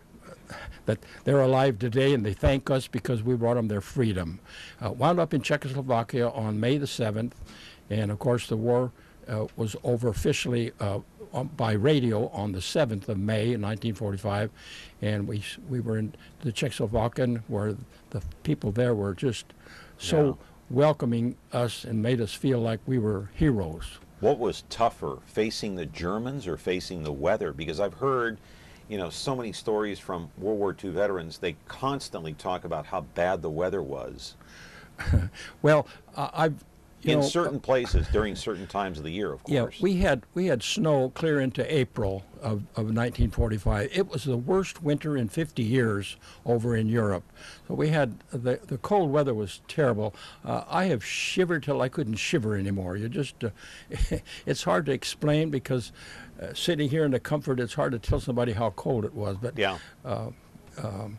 that they're alive today, and they thank us because we brought them their freedom. Uh, wound up in Czechoslovakia on May the seventh, and of course the war uh, was over officially uh, on, by radio on the seventh of May in nineteen forty-five, and we we were in the Czechoslovakian, where the people there were just so Yeah. welcoming us and made us feel like we were heroes. What was tougher, facing the Germans or facing the weather? Because I've heard, you know, so many stories from World War Two veterans. They constantly talk about how bad the weather was. Well, uh, I've you in know, certain places during certain times of the year, of course. Yeah, we had we had snow clear into April of, of nineteen forty-five. It was the worst winter in fifty years over in Europe. So we had the the cold weather was terrible. Uh, I have shivered till I couldn't shiver anymore. You just uh, it's hard to explain because uh, sitting here in the comfort, it's hard to tell somebody how cold it was. But yeah. Uh, um,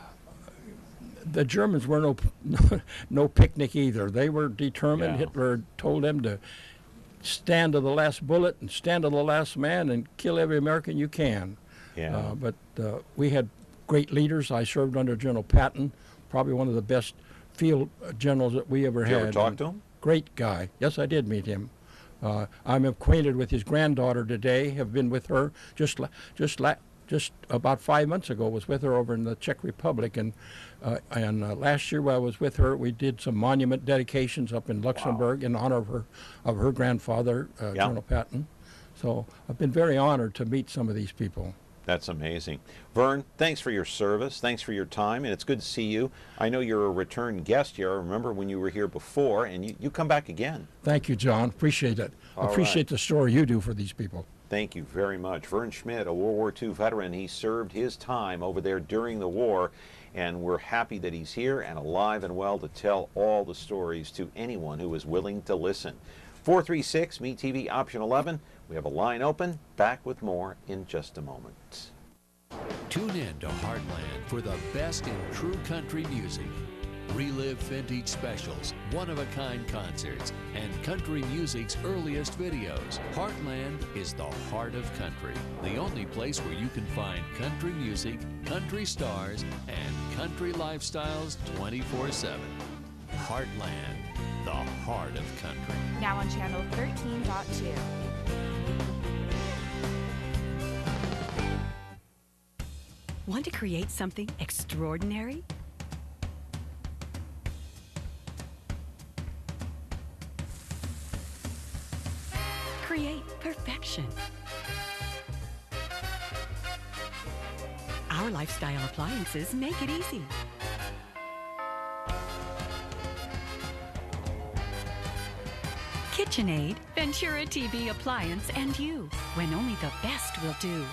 the Germans were no, no no picnic either. They were determined. Yeah. Hitler told them to stand to the last bullet and stand to the last man and kill every American you can. Yeah. Uh, but uh, we had great leaders. I served under General Patton, probably one of the best field generals that we ever Did you had. ever talk And to him? Great guy. Yes, I did meet him. Uh, I'm acquainted with his granddaughter today. Have been with her just la- just la- just about five months ago. Was with her over in the Czech Republic, and uh, and uh, last year while I was with her, we did some monument dedications up in Luxembourg in honor of her of her grandfather, uh, Yeah. General Patton. So I've been very honored to meet some of these people. That's amazing. Vern, thanks for your service. Thanks for your time, and it's good to see you. I know you're a return guest here. I remember when you were here before, and you, you come back again. Thank you, John. Appreciate it. All Appreciate right. the story you do for these people. Thank you very much. Vern Schmidt, a World War Two veteran, he served his time over there during the war, and we're happy that he's here and alive and well to tell all the stories to anyone who is willing to listen. four three six, M E T V, option eleven. We have a line open. Back with more in just a moment. Tune in to Heartland for the best in true country music. Relive vintage specials, one-of-a-kind concerts, and country music's earliest videos. Heartland is the heart of country, the only place where you can find country music, country stars, and country lifestyles twenty-four seven. Heartland, the heart of country. Now on channel thirteen point two. Want to create something extraordinary? Create perfection. Our lifestyle appliances make it easy. KitchenAid, Ventura T V appliance, and you, when only the best will do.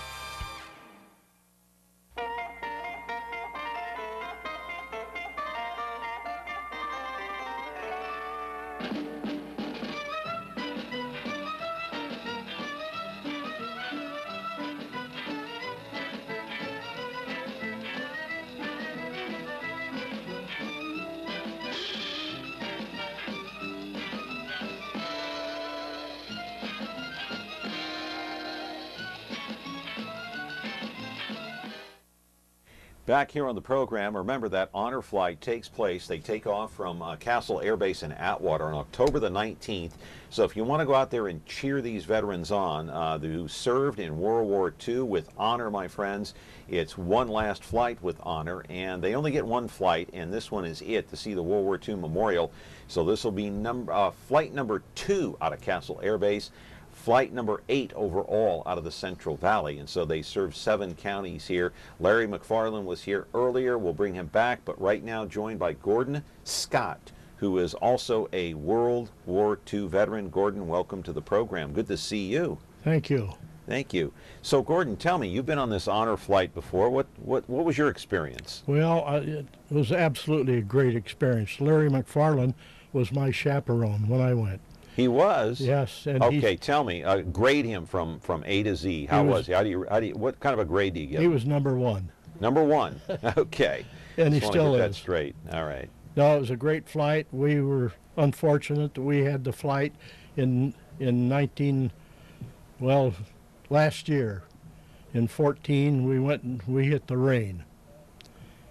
Back here on the program, remember that honor flight takes place. They take off from uh, Castle Air Base in Atwater on October the nineteenth. So if you want to go out there and cheer these veterans on uh, who served in World War Two with honor, my friends, it's one last flight with honor, and they only get one flight, and this one is it to see the World War Two Memorial. So this will be number uh, flight number two out of Castle Air Base. Flight number eight overall out of the Central Valley, and so they serve seven counties here. Larry McFarland was here earlier. We'll bring him back, but right now joined by Gordon Scott, who is also a World War Two veteran. Gordon, welcome to the program. Good to see you. Thank you. Thank you. So, Gordon, tell me, you've been on this honor flight before. What what what was your experience? Well, uh, it was absolutely a great experience. Larry McFarland was my chaperone when I went. He was? Yes. And okay, tell me, uh, grade him from, from A to Z. How was, was he? How do you, how do you, what kind of a grade do you give He him? was number one. Number one. Okay. And he Just still wanna get is. that straight. All right. No, it was a great flight. We were unfortunate that we had the flight in in nineteen, well, last year. In fourteen, we went and we hit the rain.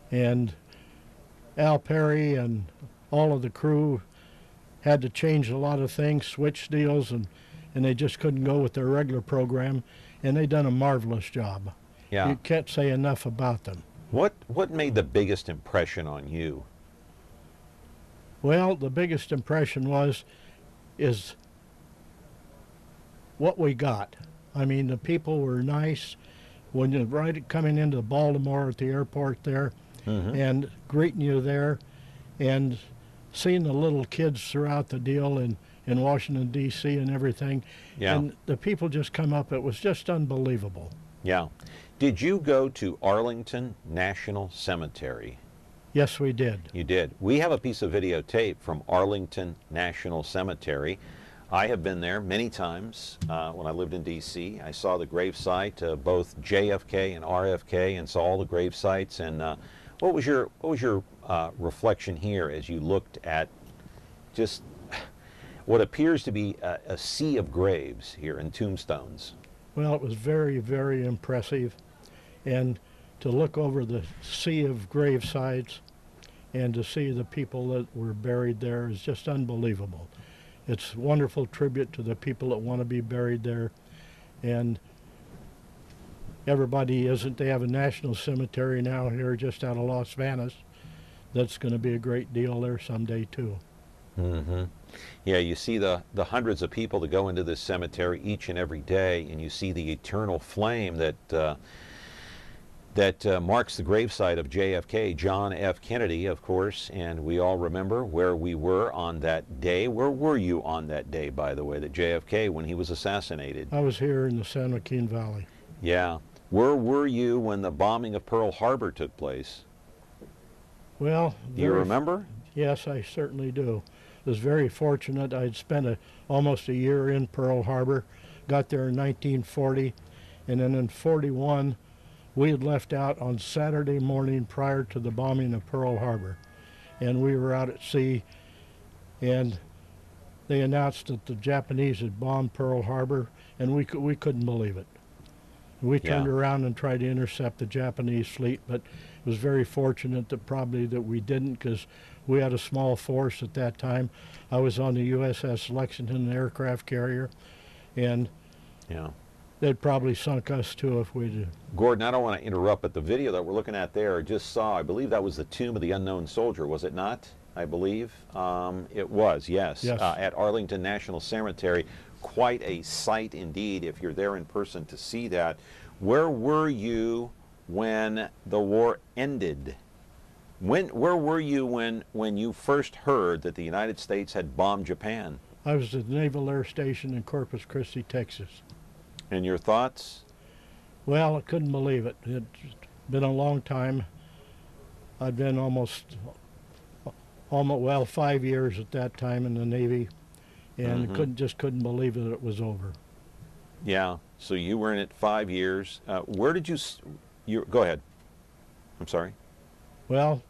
And Al Perry and all of the crew had to change a lot of things, switch deals, and, and they just couldn't go with their regular program, and they done a marvelous job. Yeah. You can't say enough about them. What, what made the biggest impression on you? Well, the biggest impression was, is what we got. I mean, the people were nice. When you're right coming into Baltimore at the airport there, mm-hmm. and greeting you there, and seeing the little kids throughout the deal in, in Washington, D C and everything. Yeah. And the people just come up. It was just unbelievable. Yeah. Did you go to Arlington National Cemetery? Yes, we did. You did. We have a piece of videotape from Arlington National Cemetery. I have been there many times uh, when I lived in D C. I saw the gravesite of both J F K and R F K, and saw all the grave sites. And uh, what was your what was your uh, reflection here as you looked at just what appears to be a, a sea of graves here and tombstones? Well, it was very, very impressive, and to look over the sea of grave sites and to see the people that were buried there is just unbelievable. It's a wonderful tribute to the people that want to be buried there. And everybody isn't, they have a national cemetery now here just out of Las Vegas. That's going to be a great deal there someday too. Mm-hmm. Yeah, you see the, the hundreds of people that go into this cemetery each and every day, and you see the eternal flame that uh, that uh, marks the gravesite of J F K, John F. Kennedy, of course, and we all remember where we were on that day. Where were you on that day, by the way, that J F K, when he was assassinated? I was here in the San Joaquin Valley. Yeah. Where were you when the bombing of Pearl Harbor took place? Well, do you remember? Yes, I certainly do. I was very fortunate. I'd spent a, almost a year in Pearl Harbor, got there in nineteen forty, and then in forty-one, we had left out on Saturday morning prior to the bombing of Pearl Harbor, and we were out at sea, and they announced that the Japanese had bombed Pearl Harbor, and we, we couldn't believe it. We turned Yeah. around and tried to intercept the Japanese fleet, but it was very fortunate that probably that we didn't, because we had a small force at that time. I was on the U S S Lexington aircraft carrier, and yeah. they'd probably sunk us too if we'd. Gordon, I don't want to interrupt, but the video that we're looking at there, I just saw, I believe that was the Tomb of the Unknown Soldier, was it not? I believe. Um, it was, yes, Yes. Uh, at Arlington National Cemetery. Quite a sight indeed if you're there in person to see that. Where were you when the war ended? When, where were you when, when you first heard that the United States had bombed Japan? I was at the Naval Air Station in Corpus Christi, Texas. And your thoughts? Well, I couldn't believe it. It's been a long time. I'd been almost, almost well, five years at that time in the Navy, and Mhm. couldn't just couldn't believe that it was over. Yeah, so you were in it five years. Uh, where did you, s- you, go ahead. I'm sorry. Well,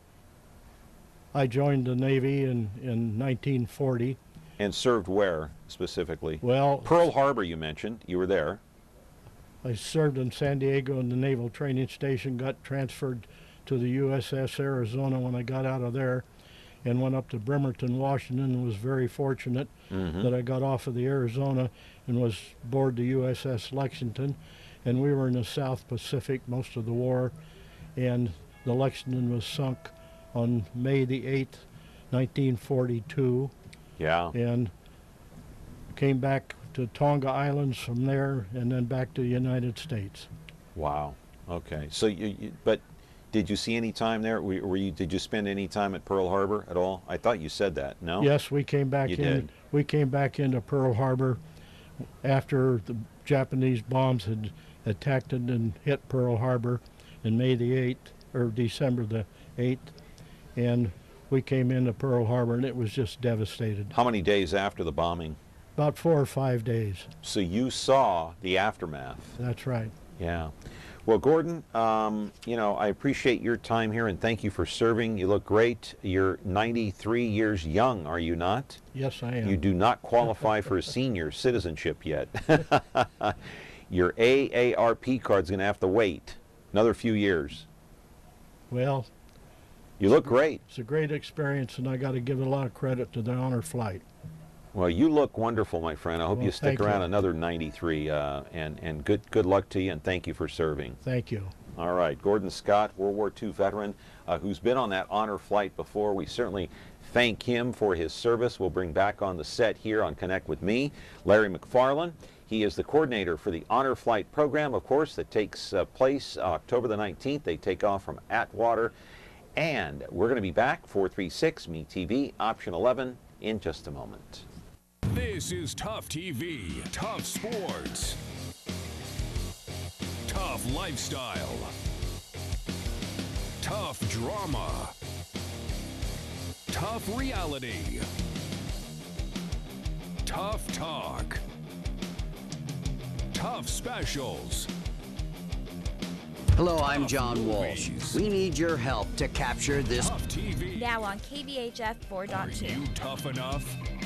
I joined the Navy in, in nineteen forty. And served where, specifically? Well, Pearl Harbor you mentioned. You were there. I served in San Diego in the Naval Training Station, got transferred to the U S S Arizona when I got out of there, and went up to Bremerton, Washington, and was very fortunate Mhm. that I got off of the Arizona and was aboard the U S S Lexington, and we were in the South Pacific most of the war, and the Lexington was sunk on May the eighth, nineteen forty-two. Yeah. And came back to Tonga Islands from there, and then back to the United States. Wow. Okay. So, you, you, but did you see any time there? Were, were you? Did you spend any time at Pearl Harbor at all? I thought you said that. No. Yes, we came back You in. did. We came back into Pearl Harbor after the Japanese bombs had attacked it and hit Pearl Harbor in May the eighth or December the eighth, and we came into Pearl Harbor, and it was just devastated. How many days after the bombing? About four or five days. So you saw the aftermath. That's right. Yeah. Well, Gordon, um, you know, I appreciate your time here and thank you for serving. You look great. You're ninety-three years young, are you not? Yes, I am. You do not qualify for a senior citizenship yet. Your A A R P card's going to have to wait another few years. Well, You look great. It's a great experience, and I got to give a lot of credit to the honor flight. Well, you look wonderful, my friend. I hope Well, you stick thank around you. another ninety-three, uh, and, and good, good luck to you, and thank you for serving. Thank you. All right, Gordon Scott, World War Two veteran, uh, who's been on that honor flight before. We certainly thank him for his service. We'll bring back on the set here on Connect with Me, Larry McFarland. He is the coordinator for the Honor Flight program, of course, that takes uh, place October the nineteenth. They take off from Atwater. And we're going to be back, four three six Me T V, option eleven, in just a moment. This is Tough T V, Tough Sports, Tough Lifestyle, Tough Drama, Tough Reality, Tough Talk, Tough Specials. Hello, I'm John Walsh. We need your help to capture this. Tough T V. Now on K V H F four point two. Are you tough enough?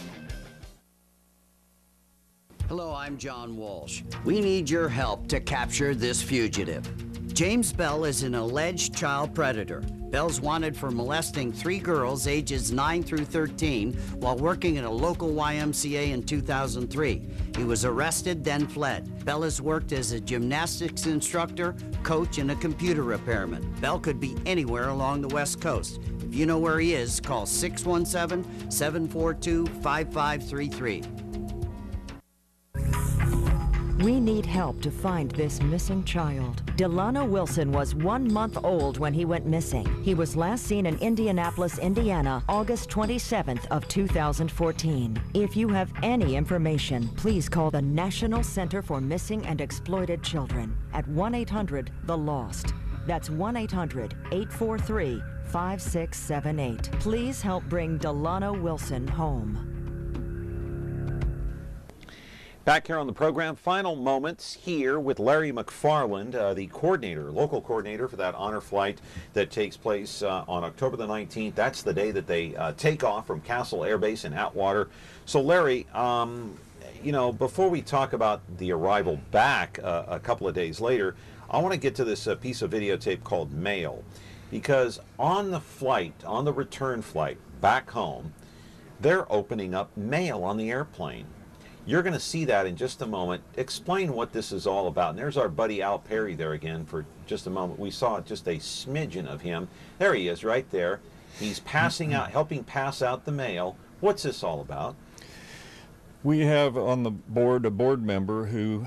Hello, I'm John Walsh. We need your help to capture this fugitive. James Bell is an alleged child predator. Bell's wanted for molesting three girls ages nine through thirteen while working at a local Y M C A in two thousand three. He was arrested, then fled. Bell has worked as a gymnastics instructor, coach, and a computer repairman. Bell could be anywhere along the West Coast. If you know where he is, call six one seven, seven four two, five five three three. We need help to find this missing child. Delano Wilson was one month old when he went missing. He was last seen in Indianapolis, Indiana, August twenty-seventh of two thousand fourteen. If you have any information, please call the National Center for Missing and Exploited Children at one eight hundred the lost. That's one eight hundred, eight four three, five six seven eight. Please help bring Delano Wilson home. Back here on the program, final moments here with Larry McFarland, uh, the coordinator, local coordinator for that honor flight that takes place uh, on October the nineteenth. That's the day that they uh, take off from Castle Air Base in Atwater. So, Larry, um, you know, before we talk about the arrival back uh, a couple of days later, I want to get to this uh, piece of videotape called Mail, because on the flight, on the return flight back home, they're opening up mail on the airplane. You're going to see that in just a moment. Explain what this is all about. And there's our buddy Al Perry there again for just a moment. We saw just a smidgen of him. There he is right there. He's passing out, helping pass out the mail. What's this all about? We have on the board a board member who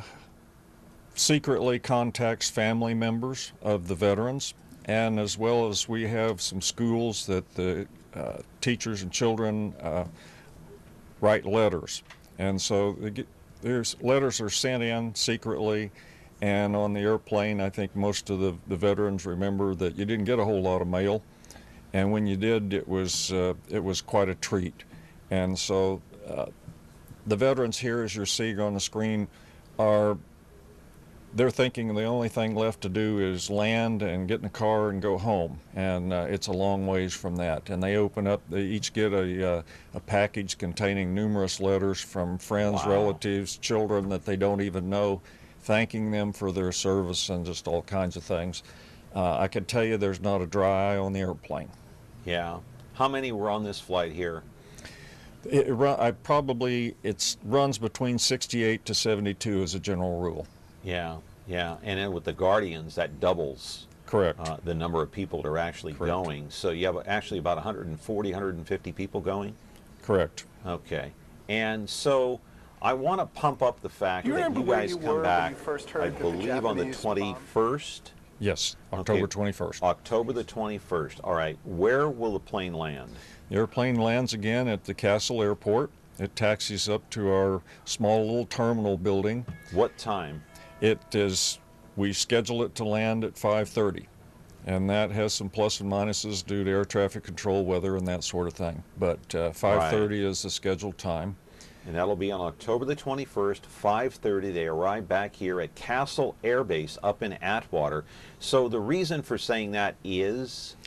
secretly contacts family members of the veterans, and as well as we have some schools that the uh, teachers and children uh, write letters. And so they get, there's letters are sent in secretly, and on the airplane, I think most of the, the veterans remember that you didn't get a whole lot of mail, and when you did, it was uh, it was quite a treat. And so uh, the veterans here, as you're seeing on the screen, are they're thinking the only thing left to do is land and get in the car and go home, and uh, it's a long ways from that. And they open up, they each get a, uh, a package containing numerous letters from friends, Wow. relatives, children that they don't even know, thanking them for their service and just all kinds of things. Uh, I can tell you there's not a dry eye on the airplane. Yeah. How many were on this flight here? It, it run, I probably, it runs between sixty-eight to seventy-two as a general rule. Yeah, yeah. And then with the Guardians, that doubles Correct. Uh, the number of people that are actually Correct. going. So you have actually about one hundred forty, one hundred fifty people going? Correct. Okay. And so I want to pump up the fact Do you that remember you where guys you come were when back, you first heard I that the believe, on the Japanese twenty-first? Yes, October Okay. twenty-first. October the twenty-first. All right. Where will the plane land? The airplane lands again at the Castle Airport. It taxis up to our small little terminal building. What time? It is, we schedule it to land at five thirty, and that has some plus and minuses due to air traffic control, weather, and that sort of thing. But uh, five thirty is the scheduled time. And that'll be on October the twenty-first, five thirty. They arrive back here at Castle Air Base up in Atwater. So the reason for saying that is?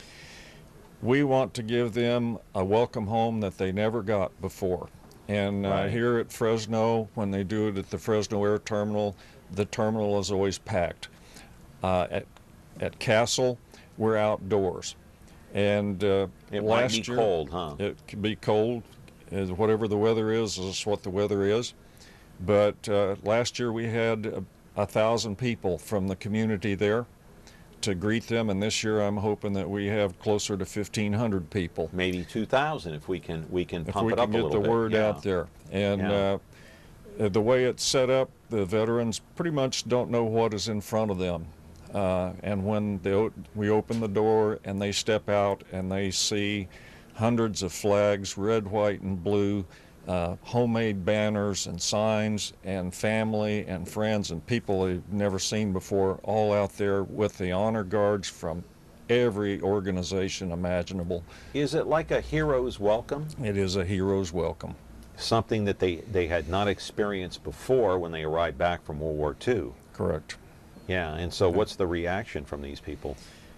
We want to give them a welcome home that they never got before. And uh, Right. here at Fresno, when they do it at the Fresno Air Terminal, the terminal is always packed. Uh, at, at Castle, we're outdoors. And uh, it last might be year, cold, huh? It could be cold. As whatever the weather is, is what the weather is. But uh, last year we had a, a thousand people from the community there to greet them, and this year I'm hoping that we have closer to fifteen hundred people. Maybe two thousand if we can we can if pump we it up can a get little the bit. word Yeah. out there. And Yeah. uh, the way it's set up, the veterans pretty much don't know what is in front of them. Uh, and when they, o- we open the door and they step out and they see hundreds of flags, red, white, and blue, uh, homemade banners and signs, and family and friends and people they've never seen before, all out there with the honor guards from every organization imaginable. Is it like a hero's welcome? It is a hero's welcome. Something that they, they had not experienced before when they arrived back from World War Two. Correct. Yeah, and so what's the reaction from these people?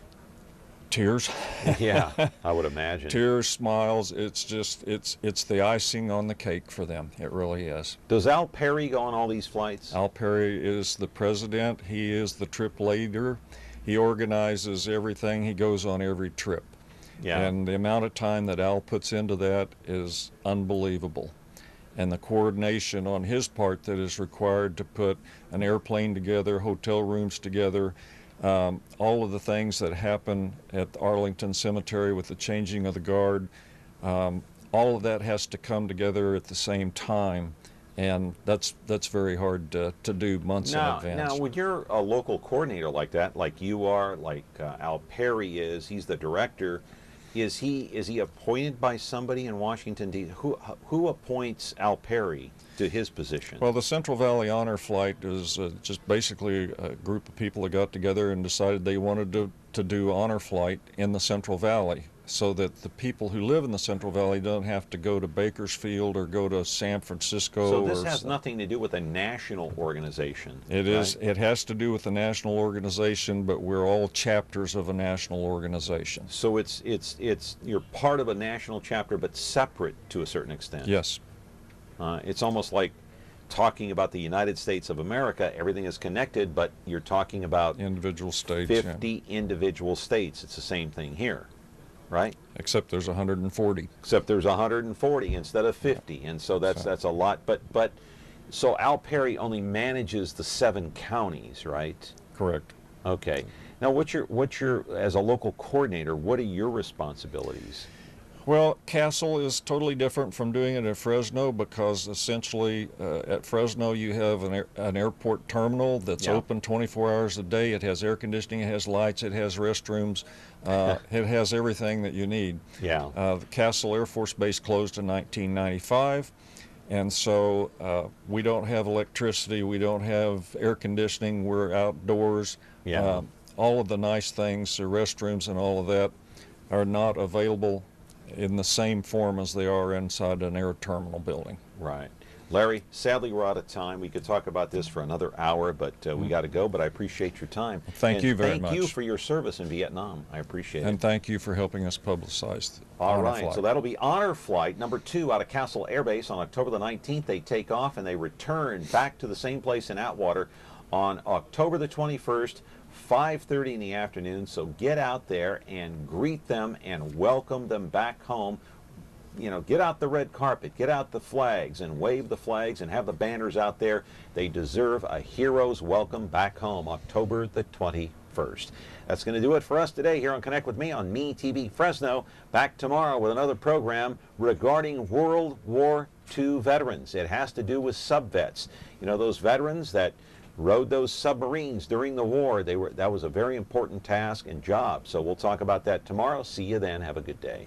Tears. Yeah, I would imagine. Tears, smiles. It's just, it's it's the icing on the cake for them. It really is. Does Al Perry go on all these flights? Al Perry is the president. He is the trip leader. He organizes everything. He goes on every trip. Yeah. And the amount of time that Al puts into that is unbelievable. And the coordination on his part that is required to put an airplane together, hotel rooms together, um, all of the things that happen at Arlington Cemetery with the changing of the guard, um, all of that has to come together at the same time, and that's that's very hard to, to do months now, in advance. Now, when you're a local coordinator like that, like you are, like uh, Al Perry is, he's the director. Is he is he appointed by somebody in Washington D C? Who who appoints Al Perry to his position? Well, the Central Valley Honor Flight is uh, just basically a group of people that got together and decided they wanted to, to do honor flight in the Central Valley, so that the people who live in the Central Valley don't have to go to Bakersfield or go to San Francisco. So this or has nothing to do with a national organization. It is. It has to do with the national organization, but we're all chapters of a national organization. So it's it's it's you're part of a national chapter, but separate to a certain extent. Yes. Uh, it's almost like talking about the United States of America. Everything is connected, but you're talking about individual states. fifty yeah. individual states. It's the same thing here, right? Except there's one hundred forty. Except there's one hundred forty instead of fifty, and so that's that's a lot. But but so Al Perry only manages the seven counties, right? Correct. Okay. Now, what's your what's your as a local coordinator? What are your responsibilities? Well, Castle is totally different from doing it at Fresno, because essentially uh, at Fresno you have an, air, an airport terminal that's Yeah. open twenty-four hours a day. It has air conditioning, it has lights, it has restrooms, uh, it has everything that you need. Yeah. Uh, the Castle Air Force Base closed in nineteen ninety-five, and so uh, we don't have electricity, we don't have air conditioning, we're outdoors. Yeah. Uh, all of the nice things, the restrooms and all of that, are not available in the same form as they are inside an air terminal building. Right. Larry, sadly we're out of time. We could talk about this for another hour, but uh, we got to go, but I appreciate your time. Thank and you very thank much. you for your service in Vietnam. I appreciate And it. thank you for helping us publicize the All honor right, flight. so that'll be Honor Flight number two out of Castle Air Base on October the nineteenth. They take off and they return back to the same place in Atwater on October the twenty-first, five thirty in the afternoon. So get out there and greet them and welcome them back home. You know, get out the red carpet, get out the flags and wave the flags and have the banners out there. They deserve a hero's welcome back home, October the twenty-first. That's going to do it for us today here on Connect with Me on MeTV Fresno. Back tomorrow with another program regarding World War Two veterans. It has to do with subvets. You know, those veterans that rode those submarines during the war. They were that was a very important task and job. So we'll talk about that tomorrow. See you then. Have a good day.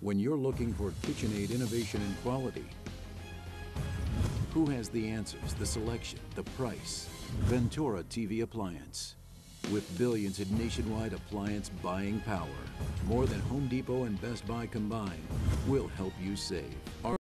When you're looking for KitchenAid innovation and quality, who has the answers, the selection, the price? Ventura T V Appliance. With billions in nationwide appliance buying power, more than Home Depot and Best Buy combined, we'll help you save. Our